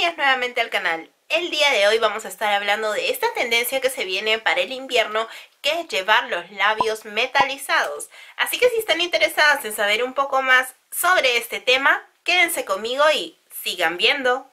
Bienvenidos nuevamente al canal. El día de hoy vamos a estar hablando de esta tendencia que se viene para el invierno, que es llevar los labios metalizados. Así que si están interesadas en saber un poco más sobre este tema, quédense conmigo y sigan viendo.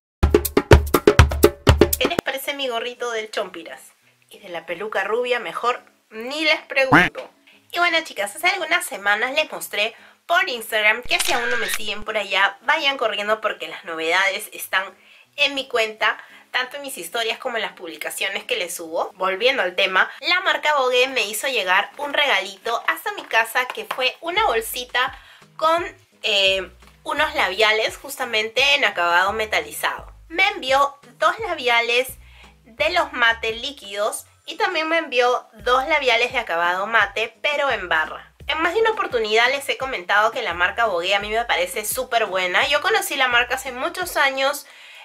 ¿Qué les parece mi gorrito del Chompiras? Y de la peluca rubia mejor ni les pregunto. Y bueno chicas, hace algunas semanas les mostré por Instagram que si aún no me siguen por allá, vayan corriendo porque las novedades están en mi cuenta, tanto en mis historias como en las publicaciones que les subo. Volviendo al tema, la marca Vogue me hizo llegar un regalito hasta mi casa, que fue una bolsita con unos labiales justamente en acabado metalizado. Me envió 2 labiales de los mate líquidos y también me envió 2 labiales de acabado mate pero en barra. En más de una oportunidad les he comentado que la marca Vogue a mí me parece súper buena. Yo conocí la marca hace muchos años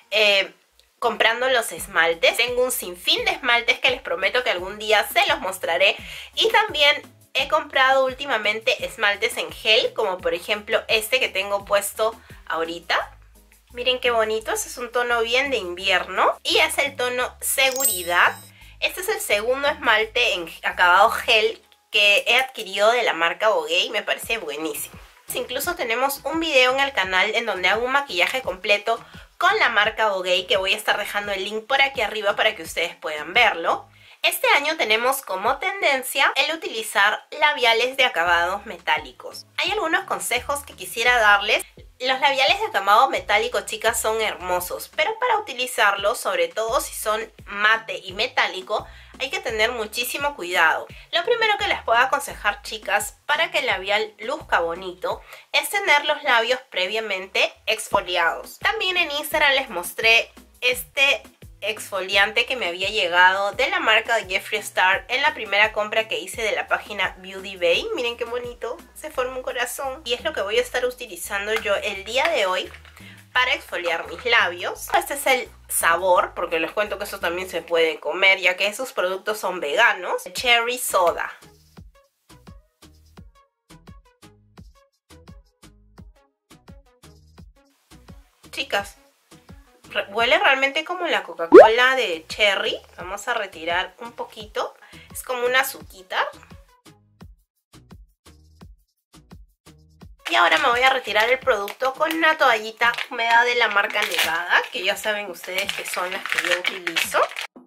comprando los esmaltes. Tengo un sinfín de esmaltes que les prometo que algún día se los mostraré. Y también he comprado últimamente esmaltes en gel, como por ejemplo este que tengo puesto ahorita. Miren qué bonito, este es un tono bien de invierno y es el tono Seguridad. Este es el segundo esmalte en acabado gel que he adquirido de la marca Vogue y me parece buenísimo. Incluso tenemos un video en el canal en donde hago un maquillaje completo con la marca Vogue, que voy a estar dejando el link por aquí arriba para que ustedes puedan verlo. Este año tenemos como tendencia el utilizar labiales de acabados metálicos. Hay algunos consejos que quisiera darles. Los labiales de acabado metálico, chicas, son hermosos, pero para utilizarlos, sobre todo si son mate y metálico, hay que tener muchísimo cuidado. Lo primero que les puedo aconsejar, chicas, para que el labial luzca bonito, es tener los labios previamente exfoliados. También en Instagram les mostré este exfoliante que me había llegado de la marca Jeffree Star en la primera compra que hice de la página Beauty Bay. Miren qué bonito, se forma un corazón y es lo que voy a estar utilizando yo el día de hoy para exfoliar mis labios. Este es el sabor, porque les cuento que eso también se puede comer, ya que esos productos son veganos. Cherry Soda. Chicas, huele realmente como la Coca-Cola de cherry. Vamos a retirar un poquito. Es como una azuquita. Y ahora me voy a retirar el producto con una toallita húmeda de la marca Nevada, que ya saben ustedes que son las que yo utilizo.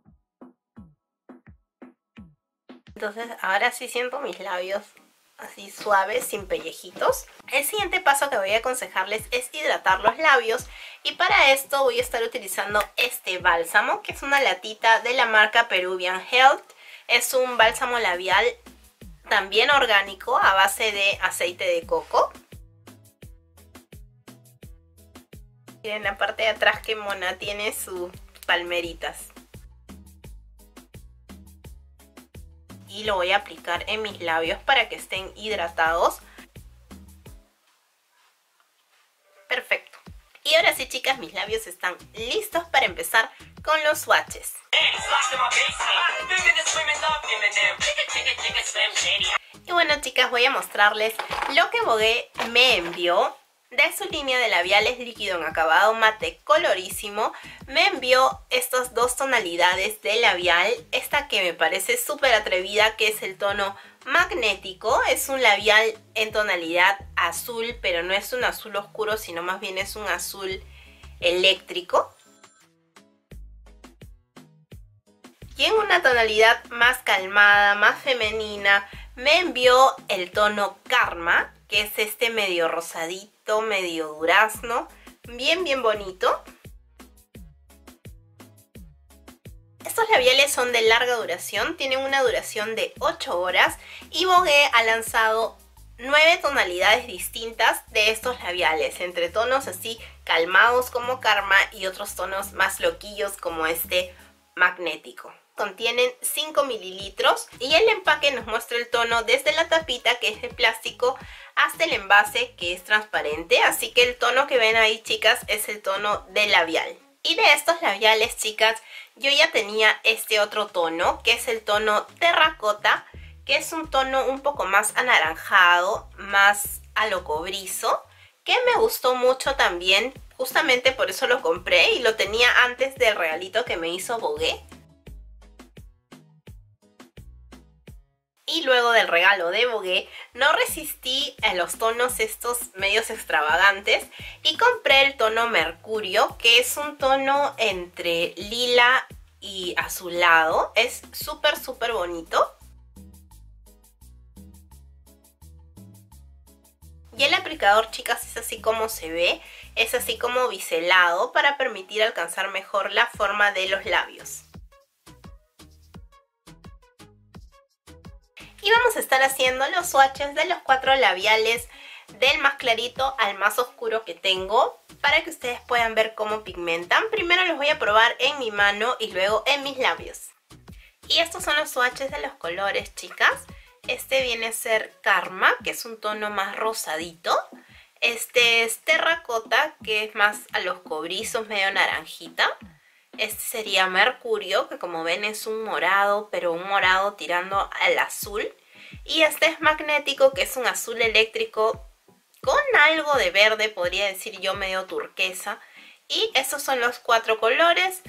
Entonces ahora sí siento mis labios así suaves, sin pellejitos. El siguiente paso que voy a aconsejarles es hidratar los labios, y para esto voy a estar utilizando este bálsamo, que es una latita de la marca Peruvian Health. Es un bálsamo labial también orgánico a base de aceite de coco. Miren la parte de atrás que mona, tiene sus palmeritas. Y lo voy a aplicar en mis labios para que estén hidratados. Perfecto. Y ahora sí, chicas, mis labios están listos para empezar con los swatches. Y bueno, chicas, voy a mostrarles lo que Vogue me envió. De su línea de labiales líquido en acabado mate colorísimo, me envió estas 2 tonalidades de labial. Esta que me parece súper atrevida, que es el tono magnético. Es un labial en tonalidad azul, pero no es un azul oscuro, sino más bien es un azul eléctrico. Y en una tonalidad más calmada, más femenina, me envió el tono Karma, que es este medio rosadito, medio durazno, bien bonito. Estos labiales son de larga duración, tienen una duración de 8 horas y Vogue ha lanzado 9 tonalidades distintas de estos labiales, entre tonos así calmados como Karma y otros tonos más loquillos como este magnético. Contienen 5 mililitros y el empaque nos muestra el tono desde la tapita, que es de plástico, hasta el envase, que es transparente. Así que el tono que ven ahí, chicas, es el tono de labial. Y de estos labiales, chicas, yo ya tenía este otro tono, que es el tono terracota, que es un tono un poco más anaranjado, más a lo cobrizo, que me gustó mucho también. Justamente por eso lo compré y lo tenía antes del regalito que me hizo Vogue. Y luego del regalo de Vogue no resistí a los tonos estos medios extravagantes y compré el tono Mercurio, que es un tono entre lila y azulado. Es súper bonito. Y el aplicador, chicas, es así como se ve. Es así como biselado para permitir alcanzar mejor la forma de los labios. Y vamos a estar haciendo los swatches de los 4 labiales, del más clarito al más oscuro que tengo, para que ustedes puedan ver cómo pigmentan. Primero los voy a probar en mi mano y luego en mis labios. Y estos son los swatches de los colores, chicas. Este viene a ser Karma, que es un tono más rosadito. Este es Terracota, que es más a los cobrizos, medio naranjita. Este sería Mercurio, que como ven es un morado, pero un morado tirando al azul. Y este es Magnético, que es un azul eléctrico con algo de verde, podría decir yo, medio turquesa. Y estos son los 4 colores.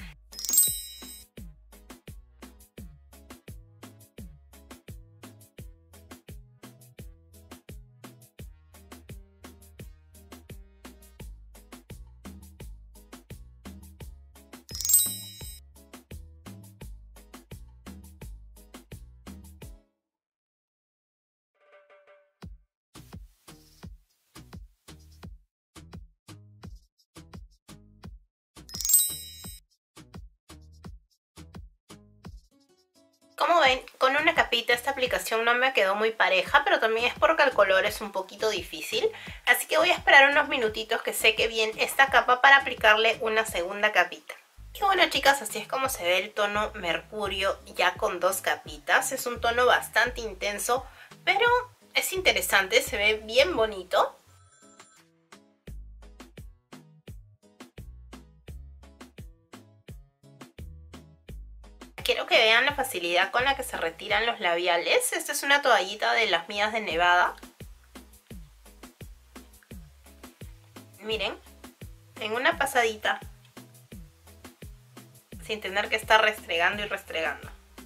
Como ven, con una capita esta aplicación no me quedó muy pareja, pero también es porque el color es un poquito difícil. Así que voy a esperar unos minutitos que seque bien esta capa para aplicarle una segunda capita. Y bueno, chicas, así es como se ve el tono Mercurio ya con 2 capitas. Es un tono bastante intenso, pero es interesante, se ve bien bonito. Quiero que vean la facilidad con la que se retiran los labiales. Esta es una toallita de las mías de Nevada. Miren, en una pasadita, sin tener que estar restregando y restregando.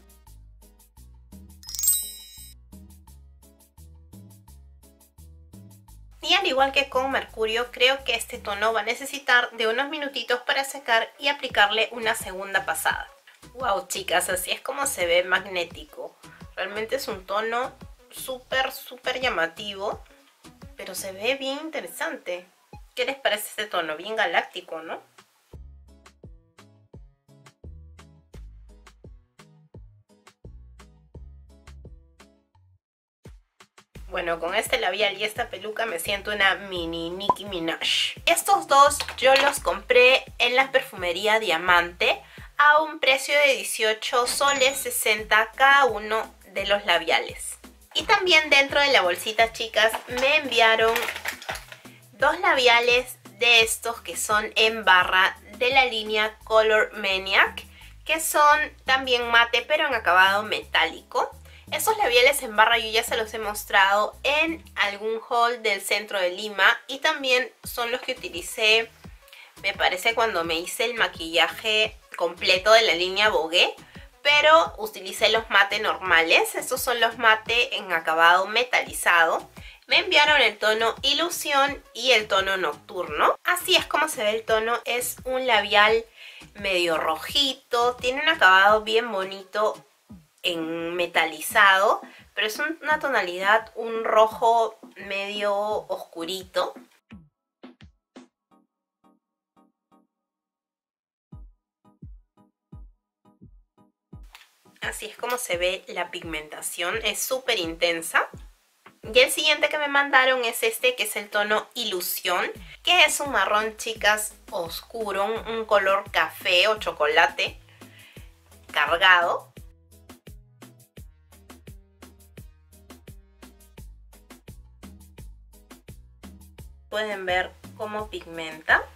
Y al igual que con Mercurio, creo que este tono va a necesitar de unos minutitos para secar y aplicarle una segunda pasada. Wow, chicas, así es como se ve Magnético. Realmente es un tono súper llamativo, pero se ve bien interesante. ¿Qué les parece este tono? Bien galáctico, ¿no? Bueno, con este labial y esta peluca me siento una mini Nicki Minaj. Estos dos yo los compré en la perfumería Diamante a un precio de 18 soles 60 cada uno de los labiales. Y también dentro de la bolsita, chicas, me enviaron 2 labiales de estos que son en barra de la línea Color Maniac, que son también mate pero en acabado metálico. Estos labiales en barra yo ya se los he mostrado en algún haul del centro de Lima y también son los que utilicé, me parece, cuando me hice el maquillaje completo de la línea Vogue, pero utilicé los mate normales. Estos son los mate en acabado metalizado. Me enviaron el tono Ilusión y el tono Nocturno. Así es como se ve el tono. Es un labial medio rojito, tiene un acabado bien bonito en metalizado, pero es una tonalidad, un rojo medio oscurito. Así es como se ve la pigmentación, es súper intensa. Y el siguiente que me mandaron es este, que es el tono Ilusión, que es un marrón, chicas, oscuro, un color café o chocolate cargado. Pueden ver cómo pigmenta.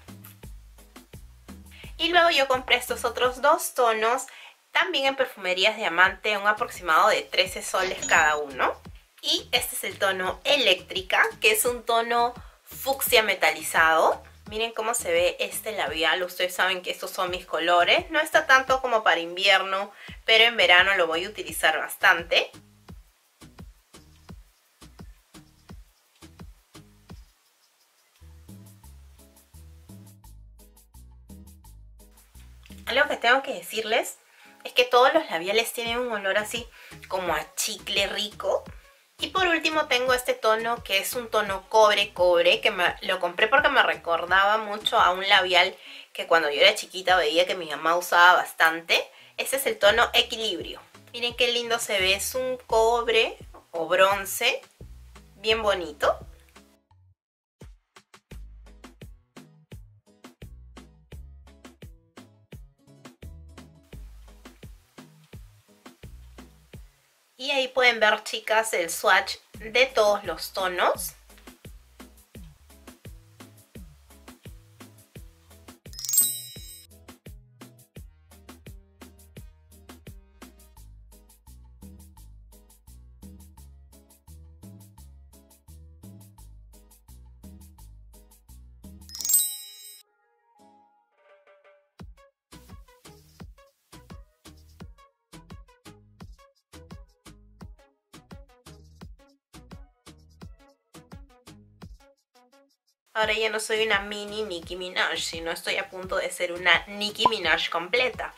Y luego yo compré estos otros 2 tonos también en perfumerías Diamante, un aproximado de 13 soles cada uno. Y este es el tono Eléctrica, que es un tono fucsia metalizado. Miren cómo se ve este labial. Ustedes saben que estos son mis colores. No está tanto como para invierno, pero en verano lo voy a utilizar bastante. Algo que tengo que decirles es que todos los labiales tienen un olor así como a chicle rico. Y por último tengo este tono que es un tono cobre, que lo compré porque me recordaba mucho a un labial que cuando yo era chiquita veía que mi mamá usaba bastante. Este es el tono Equilibrio. Miren qué lindo se ve, es un cobre o bronce, bien bonito. Y ahí pueden ver, chicas, el swatch de todos los tonos. Ahora ya no soy una mini Nicki Minaj, sino estoy a punto de ser una Nicki Minaj completa.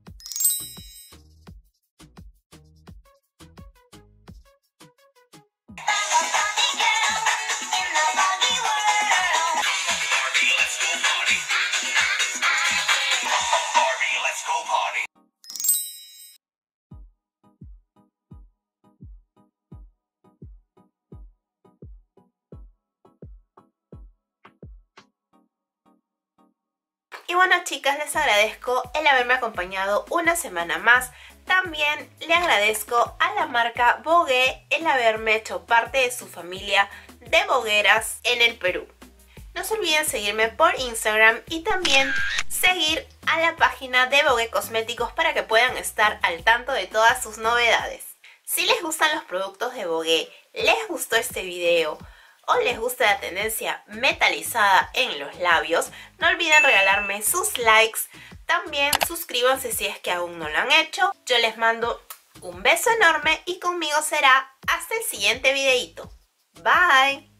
Y bueno, chicas, les agradezco el haberme acompañado una semana más. También le agradezco a la marca Vogue el haberme hecho parte de su familia de blogueras en el Perú. No se olviden seguirme por Instagram y también seguir a la página de Vogue Cosméticos para que puedan estar al tanto de todas sus novedades. Si les gustan los productos de Vogue, les gustó este video o les gusta la tendencia metalizada en los labios, no olviden regalarme sus likes. También suscríbanse si es que aún no lo han hecho. Yo les mando un beso enorme y conmigo será hasta el siguiente videito. Bye.